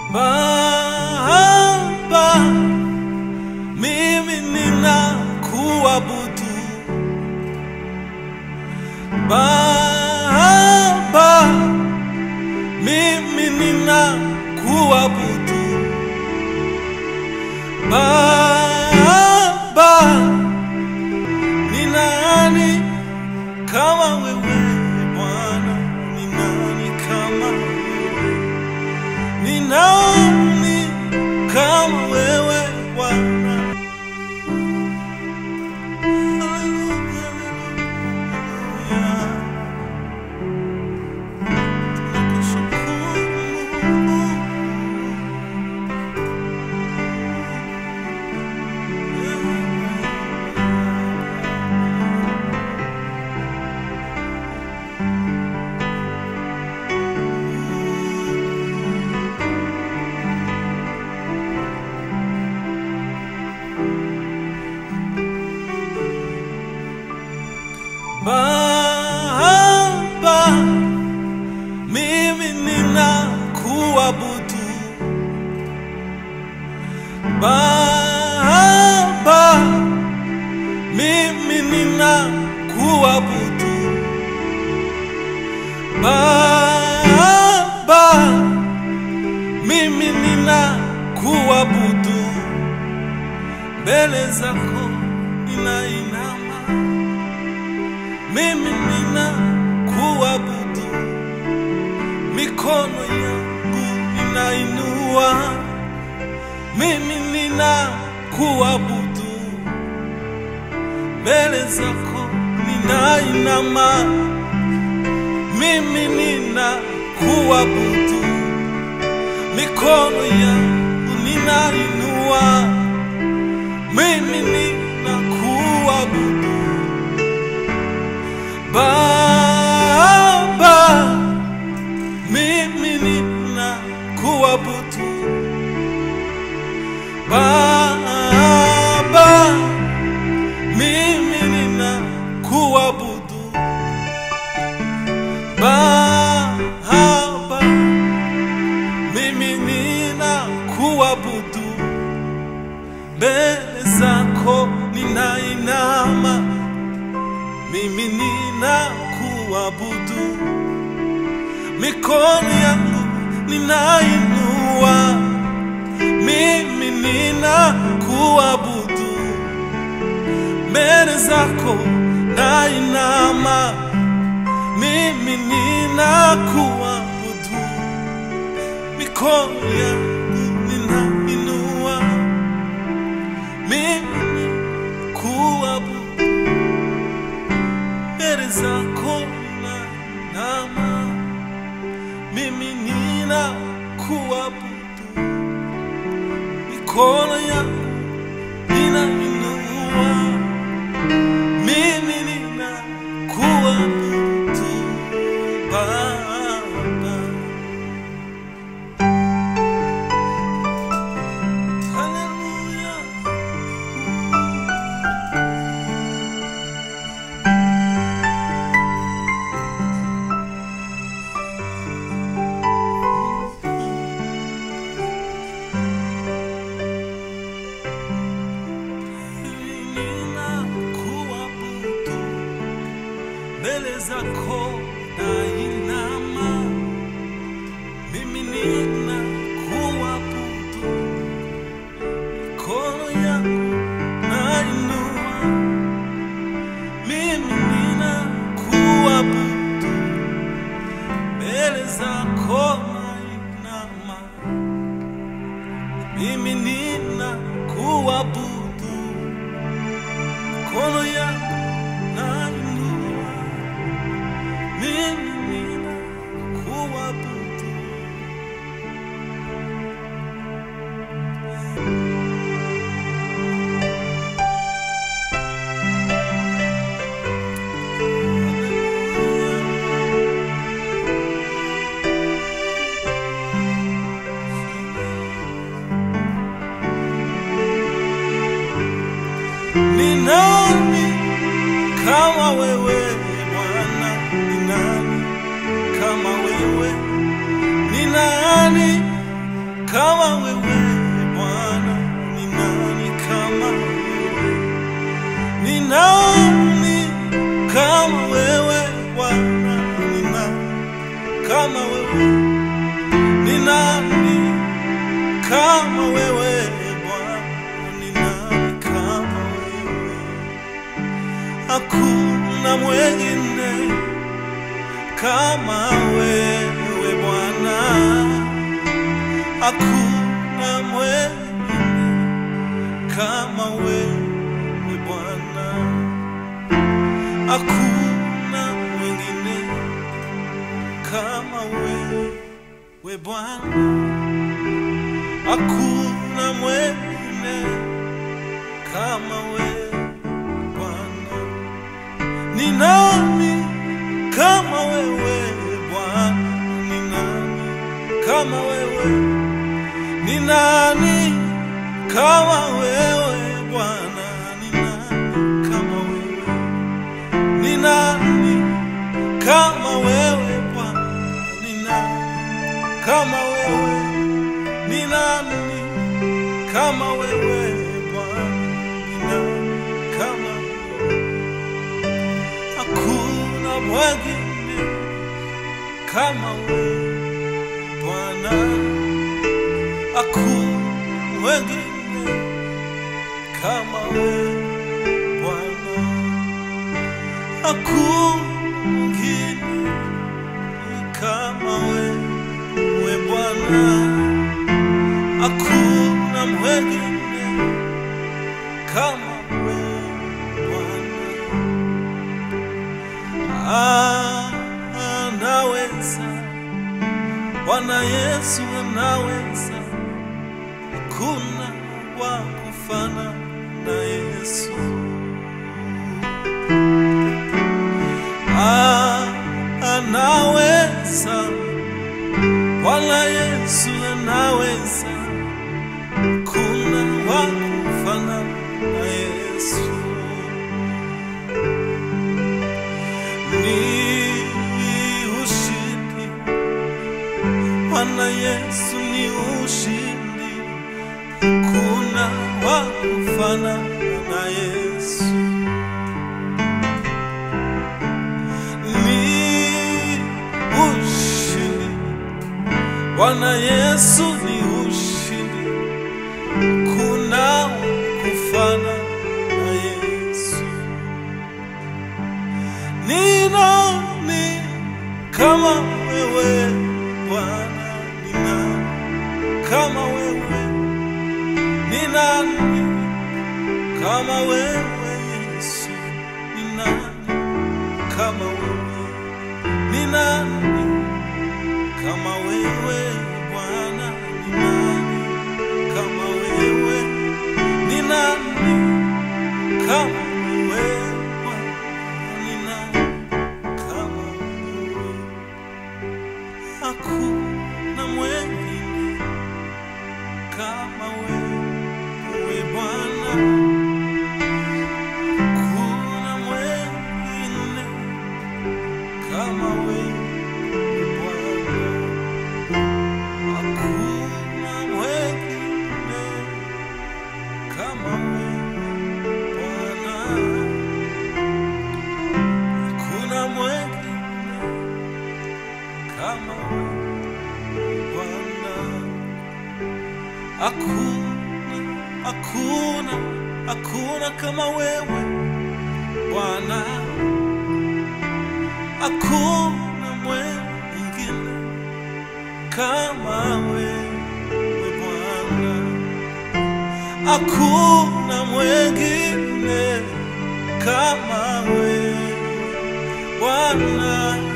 Baba, mimi ninakuabudu. Baba, mimi ninakuabudu. Baba, ni nani kama wewe Bwana? Ni nani kama wewe? Ni nani kama wewe Bwana? Baba, mimi ninakuabudu. Baba, mimi ninakuabudu. Baba, mimi ninakuabudu. Mbele zako ninainama, mimi ninakuabudu. Mikono yangu ninainua, mimi ninakuabudu. Mbele zako ninainama, mimi ninakuabudu. Mikono yangu ninainua, mimi ninakuabudu. Baba, mimi ninakuabudu. Baba, mimi ninakuabudu. Baba, mimi ninakuabudu. Mbele zako ninainama, mimi ninakuabudu. Mikono yangu ninainua, mimi ninakuabudu. Mbele zako nainama, mimi ninakuabudu. Mikono yangu ninainua, mimi ninakuabudu. Mbele zako nainama, mimi ninakuabudu. Mikono yangu ninainua, mimi ninakuabudu. Baba, haleluya. Mbele zako nainama, mimi ninakuabudu. Mikono yangu nainua, mimi ninakuabudu. Mbele zako nainama, mimi ninakuabudu. Mikono yangu nainua, mimi ninakuabudu. Ni nani kama wewe Bwana? Ni nani kama wewe? Ni nani kama wewe Bwana? Ni nani kama wewe? Ni nani kama wewe Bwana? Ni nani kama wewe? Hakuna mwingine kama wewe Bwana. Hakuna mwingine kama wewe Bwana. Hakuna mwingine kama wewe Bwana. Hakuna mwingine kama wewe Bwana. Ni nani kama wewe Bwana? Ni nani kama wewe? Ni nani kama wewe Bwana? Ni nani kama wewe? Ni nani kama wewe Bwana? Ni nani kama wewe? Ni nani kama wewe Bwana? Ni nani kama wewe? Hakuna mwingine kama wewe Bwana. Hakuna mwingine kama wewe Bwana. Hakuna mwingine kama wewe Bwana. Hakuna mwingine kama wewe Bwana. Anaweza, Bwana Yesu anaweza. Hakuna wa kufana na Yesu. Anaweza, Bwana Yesu anaweza. Hakuna wa kufana na Yesu. Ni ushindi, Bwana Yesu ni ushindi. Hakuna wa kufana na Yesu. Ni ushindi, Bwana Yesu ni ushindi. Hakuna kufana na Yesu. Ni nani kama wewe Bwana? Ni nani kama wewe? Ni nani kama wewe Yesu? Ni nani kama wewe? Ni nani kama wewe Bwana? Ni nani kama wewe? Ni nani kama wewe Bwana? Ni nani kama wewe? Hakuna mwingine kama wewe Bwana. Hakuna mwingine kama wewe Bwana. Hakuna mwingine kama wewe Bwana. Hakuna mwingine kama wewe Bwana. Hakuna kama wewe Bwana. Hakuna mwingine kama wewe Bwana. Hakuna mwingine kama wewe Bwana.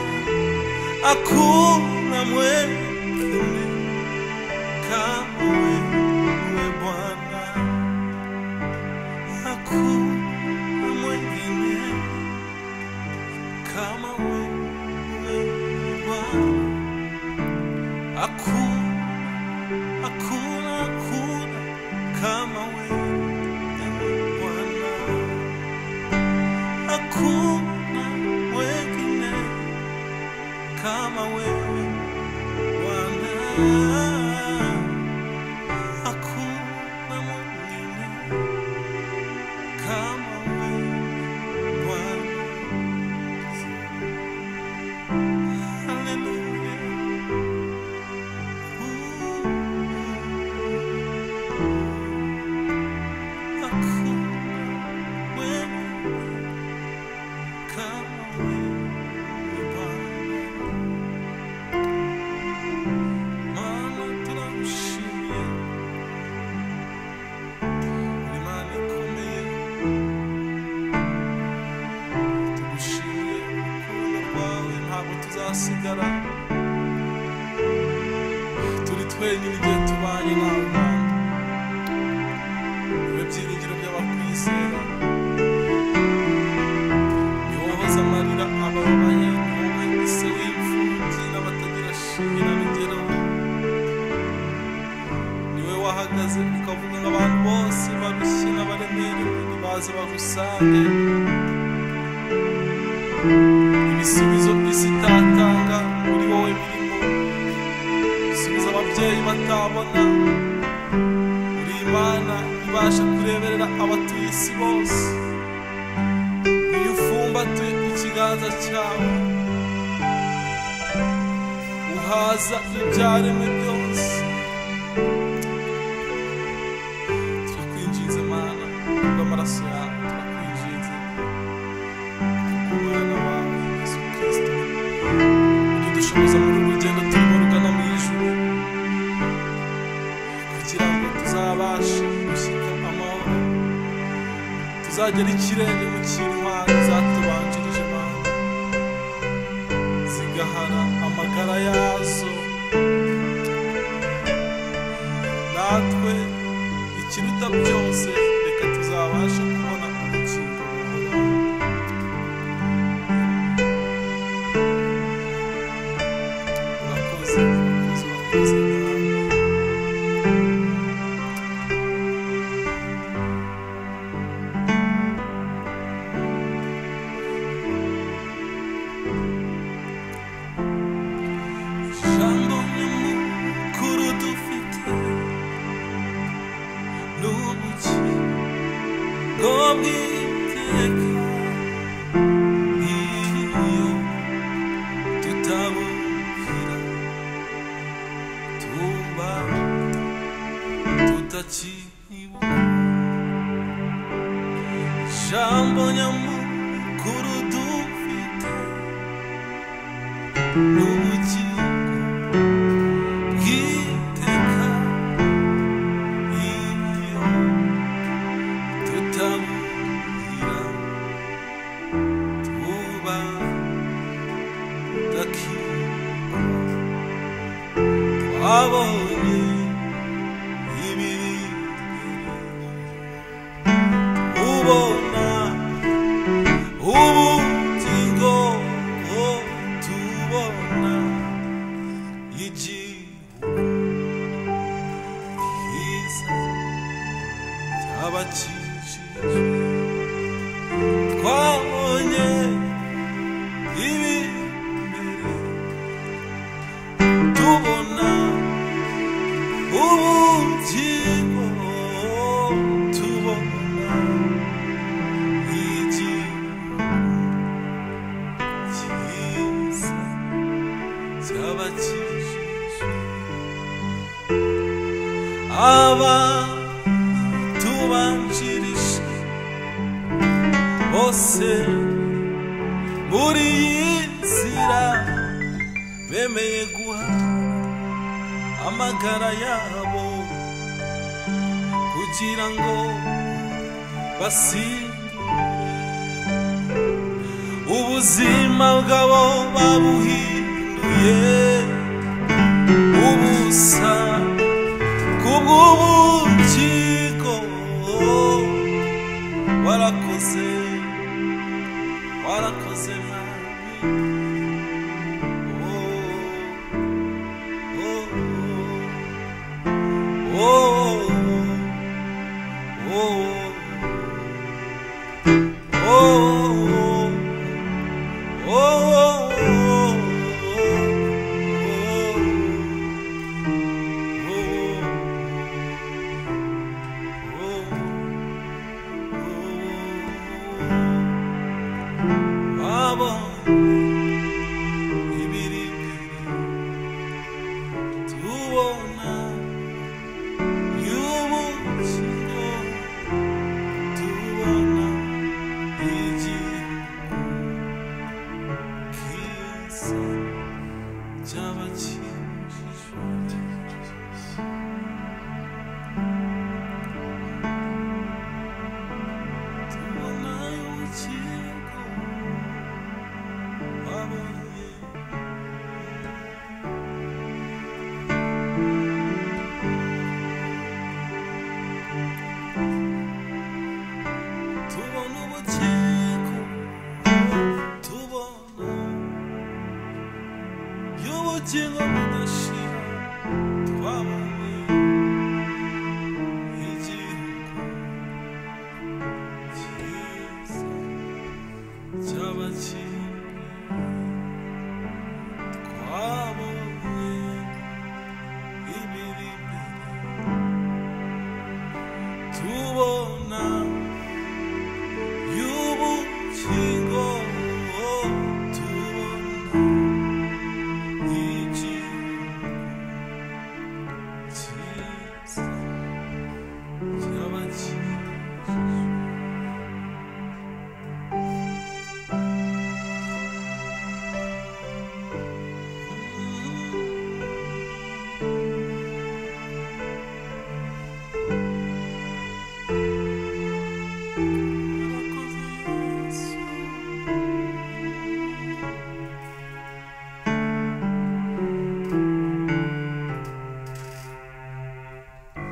Hakuna mwingine kama wewe Bwana. Hakuna mwingine kama wewe Bwana. Hakuna kama wewe Bwana. Hakuna mwingine kama wewe Bwana. nyine igihe tubanye nawe Mana. Niwe byiringiro by'abakwizera, ni wowe woza amarira abababaye, ni wowe ise w'imfubyi n'abatagira shinge na rugero. Ni wowe wahagaze ukavuga ngo abantu bose barushye n'abaremerewe nibaze bagusange. Ibisubizo isi itatanga muri wowe birimo, ibisubizo ababyeyi batabona. Uri Imana ibasha kureberera abatuye isi bose, iyo ufumbatuye ikiganza cyawe uhaza ibyaremwe byose. Turakwinjiza Mana kubw'amaraso yawe, turakwinjiza kubw'umwana wawe Yesu Kristo, ujye udushoboza muri uru rugendo turimo rugana mu ijuru, kugira ngo tuzabashe gushyika amahoro, tuzagera ikirenge mu cy'intwari zatubanjirije Mana, zigahara amagara yazo. Natwe ikiruta byose, reka tuzabashe kubona ubugingo buhoraho. Urakoze, urakoze, urakoze Mana. Ijambo nyamukuru dufite ni ubugingo bw'iteka, iyo tutabumvira tuba tutakibuka. Ijambo nyamukuru dufite ni ubugingo bw'iteka, iyo tutabumvira tuba tudakibuka. Twabonye ibiri imbere, ubona ubugingo, tubona igihugu cyiza cy'abakijijwe. Twabonye ibiri imbere, tubona ubugingo, tubona igihugu cyiza cy'abakijijwe. Abatubanjirije bose muri iyi nzira bemeye guha amagara yabo kugira ngo basindure. Ubuzima bwabo babuhinduye ubusa kubw'ubugingo. Warakoze, warakoze Mwami. Oh, oh, oh, oh, oh, oh, oh, oh.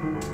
Bwana.